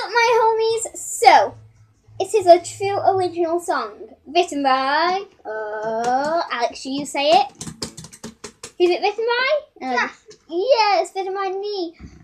up, my homies? So, it is a true original song written by, Alex, you say it? Is it written by? Yeah. Yeah, it's written by me.